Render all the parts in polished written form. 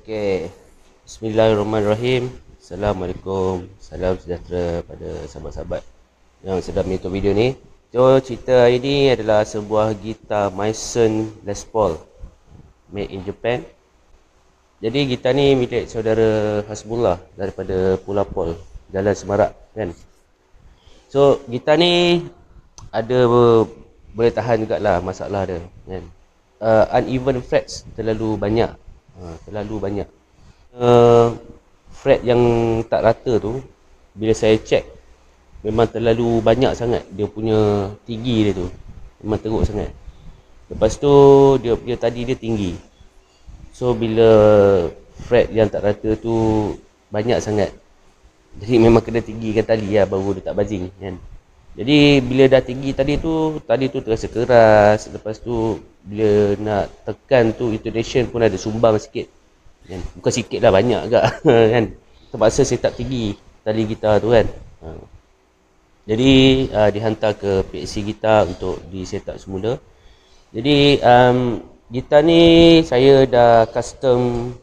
Okey. Bismillahirrahmanirrahim. Assalamualaikum. Salam sejahtera pada sahabat-sahabat yang sedang menonton video ni. So, cerita hari ni adalah sebuah gitar Mason Les Paul made in Japan. Jadi gitar ni milik saudara Hasbullah daripada Pulau Pol, Jalan Semarak kan. So, gitar ni ada boleh tahan jugalah masalah dia kan. Uneven frets terlalu banyak. Fret yang tak rata tu, bila saya check, memang terlalu banyak sangat dia punya tinggi dia tu. Memang teruk sangat. Lepas tu dia punya tadi dia tinggi. So bila fret yang tak rata tu banyak sangat, jadi memang kena tinggikan tali lah baru dia tak buzzing kan. Jadi bila dah tinggi tadi tu terasa keras. Lepas tu bila nak tekan tu intonation pun ada sumbang sikit kan? Bukan sikit lah, banyak agak kan. Terpaksa set up tinggi tali gitar tu kan. Jadi dihantar ke PXC gitar untuk di set up semula. Jadi gitar ni saya dah custom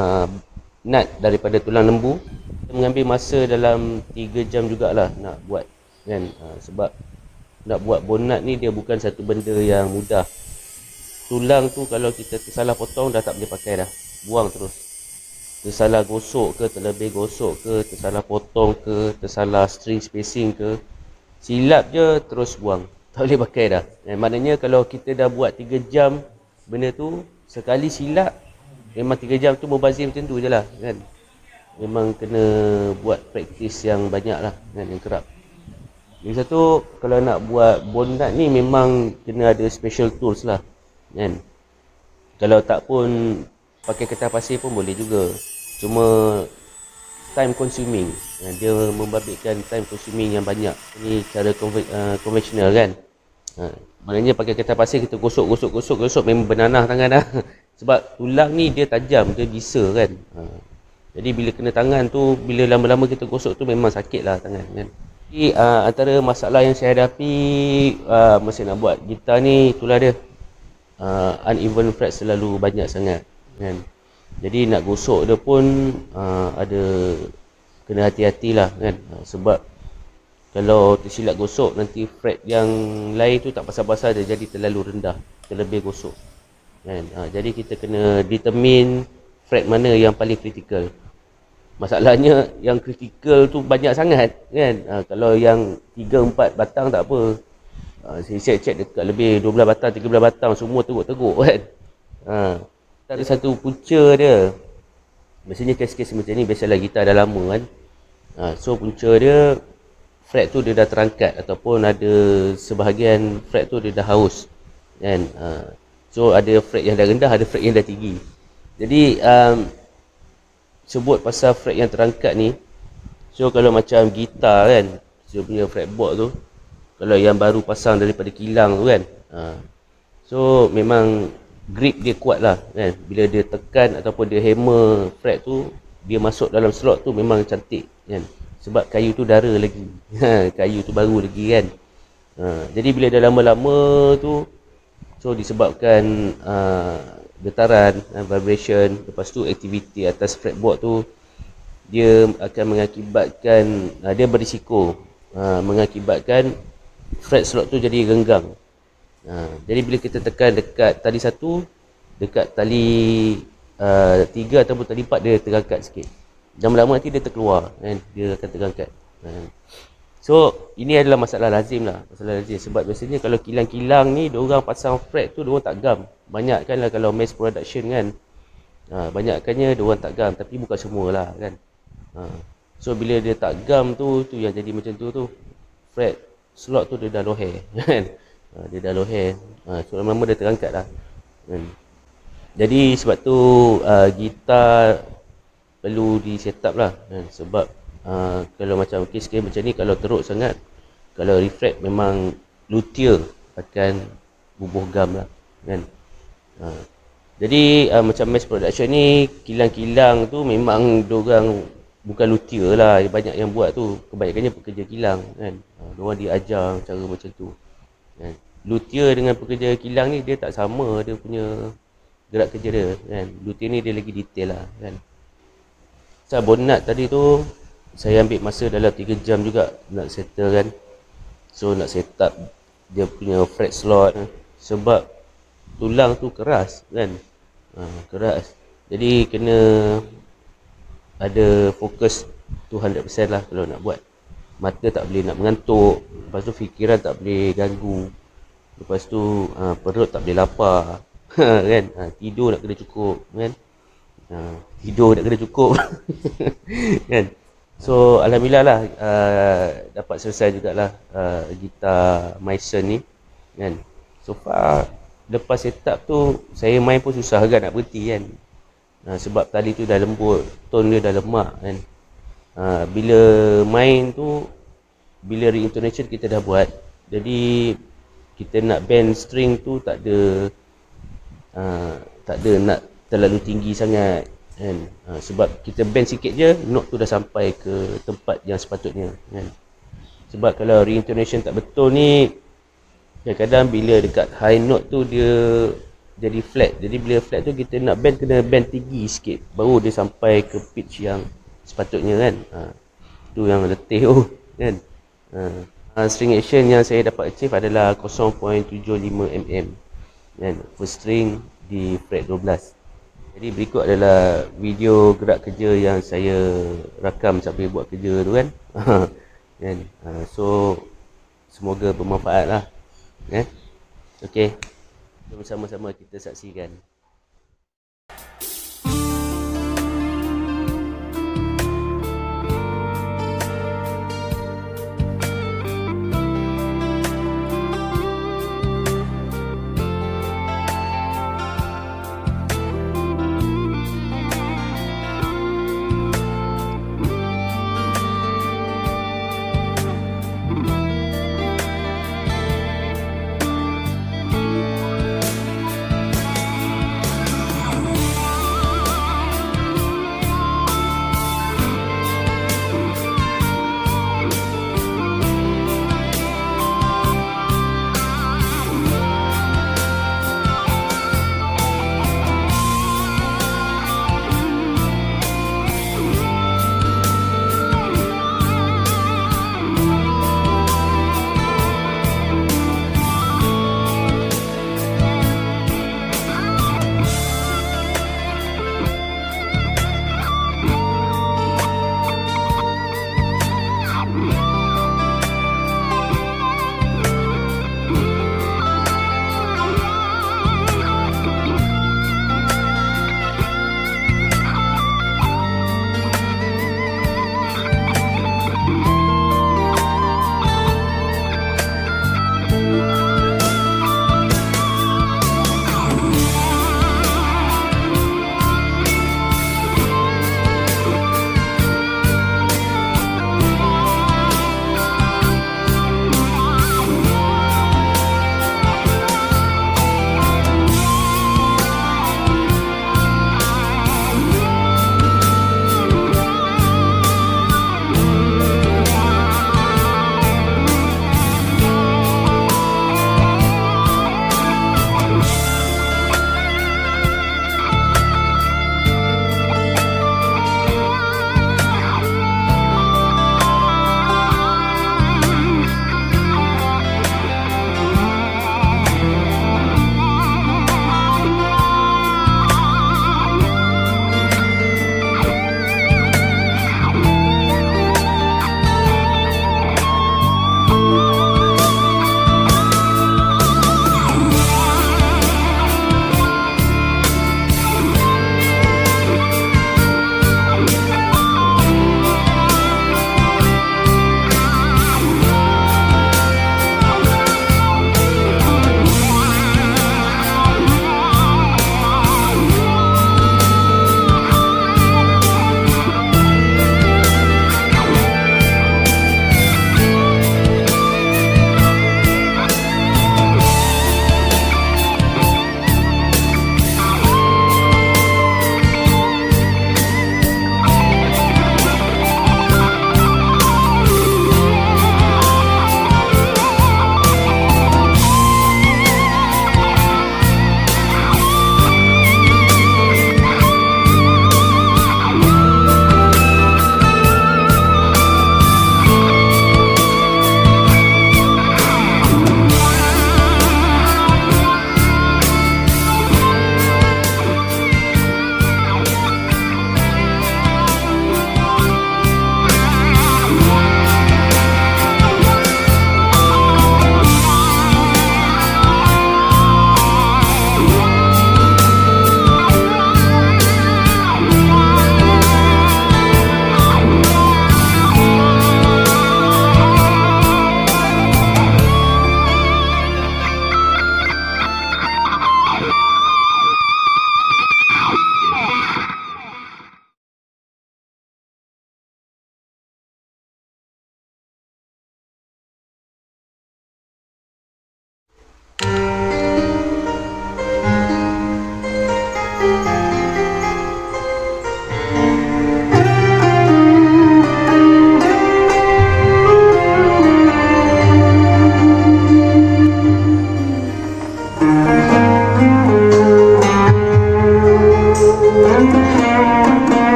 nut daripada tulang lembu. Mengambil masa dalam 3 jam jugalah nak buat kan. Sebab nak buat bonat ni dia bukan satu benda yang mudah. Tulang tu kalau kita tersalah potong dah tak boleh pakai dah, buang terus. Tersalah gosok ke, terlebih gosok ke, tersalah potong ke, tersalah string spacing ke, silap je terus buang, tak boleh pakai dah. Maknanya kalau kita dah buat 3 jam benda tu, sekali silap memang 3 jam tu membazir macam tu je lah kan. Memang kena buat praktis yang banyak lah kan, yang kerap. Jadi satu, kalau nak buat bonat ni memang kena ada special tools lah kan. Kalau tak pun pakai kertas pasir pun boleh juga. Cuma time consuming, dia membabitkan time consuming yang banyak. Ini cara konvensional kan. Maknanya pakai kertas pasir kita gosok memang bernanah tangan dah. Sebab tulang ni dia tajam, dia bisa kan. Jadi bila kena tangan tu, bila lama-lama kita gosok tu memang sakit lah tangan kan. Jadi antara masalah yang saya hadapi masa nak buat gitar ni, itulah dia, uneven frets terlalu banyak sangat kan. Jadi nak gosok dia pun ada kena hati-hatilah kan. Sebab kalau tersilap gosok, nanti fret yang lain tu tak pasal-pasal dia jadi terlalu rendah, terlebih gosok kan. Jadi kita kena determine fret mana yang paling kritikal. Masalahnya yang kritikal tu banyak sangat kan. Kalau yang 3-4 batang tak apa. Saya check dekat lebih 12 batang, 13 batang, semua teruk-teruk kan. Ada satu punca dia. Biasanya kes-kes macam ni, biasalah gitar dah lama kan. So punca dia, fret tu dia dah terangkat, ataupun ada sebahagian fret tu dia dah haus kan. So ada fret yang dah rendah, ada fret yang dah tinggi. Jadi sebut pasal fret yang terangkat ni. So kalau macam gitar kan, dia punya fretboard tu, kalau yang baru pasang daripada kilang tu kan, so memang grip dia kuat lah kan. Bila dia tekan ataupun dia hammer fret tu, dia masuk dalam slot tu memang cantik kan. Sebab kayu tu dara lagi. Kayu tu baru lagi kan. Jadi bila dah lama-lama tu, so disebabkan getaran, vibration, lepas tu aktiviti atas fretboard tu, dia akan mengakibatkan, dia berisiko mengakibatkan fret slot tu jadi renggang. Jadi bila kita tekan dekat tali 1, dekat tali 3 ataupun tali 4, dia terangkat sikit. Lama-lama nanti dia terkeluar kan, dia akan terangkat. So ini adalah masalah lazim lah, sebab biasanya kalau kilang-kilang ni, diorang pasang fret tu diorang tak gam. Banyak kan lah kalau mass production kan, banyakkannya diorang tak gam, tapi bukan semua lah kan. So bila dia tak gam tu yang jadi macam tu fret slot tu dia dah loher kan. Dia dah loher, so lama-lama dia terangkat lah kan. Jadi sebab tu gitar perlu di set up lah kan. Sebab kalau macam kes-kes macam ni, kalau teruk sangat, kalau refret, memang luthier akan bubuh gam lah kan. Jadi macam mass production ni, kilang-kilang tu memang diorang bukan luthier lah, banyak yang buat tu, kebanyakannya pekerja kilang kan. Diorang diajar cara macam tu kan. Luthier dengan pekerja kilang ni dia tak sama, dia punya gerak kerja dia kan. Luthier ni dia lagi detail lah kan. So bonnet tadi tu saya ambil masa dalam 3 jam juga nak settle kan. So nak set up dia punya fret slot sebab tulang tu keras kan. Keras. Jadi kena ada fokus 200% lah kalau nak buat. Mata tak boleh nak mengantuk, lepas tu fikiran tak boleh ganggu, lepas tu perut tak boleh lapar kan. Tidur nak kena cukup kan. Tidur nak kena cukup kan. So alhamdulillah lah dapat selesai jugalah gitar Mason ni kan. So far lepas setup tu saya main pun susah agak nak berhenti kan. Sebab tali tu dah lembut, tone dia dah lemak kan. Bila main tu, bila reintonation kita dah buat, jadi kita nak bend string tu tak ada nak terlalu tinggi sangat kan. Sebab kita bend sikit je, note tu dah sampai ke tempat yang sepatutnya kan. Sebab kalau reintonation tak betul ni, kadang-kadang bila dekat high note tu dia jadi flat. Jadi bila flat tu kita nak bend, kena bend tinggi sikit baru dia sampai ke pitch yang sepatutnya kan. Tu yang letih tu kan. String action yang saya dapat achieve adalah 0.75 mm kan, first string di fret 12. Jadi berikut adalah video gerak kerja yang saya rakam sambil buat kerja tu kan. Kan. So semoga bermanfaat lah. Okey. Bersama-sama kita saksikan.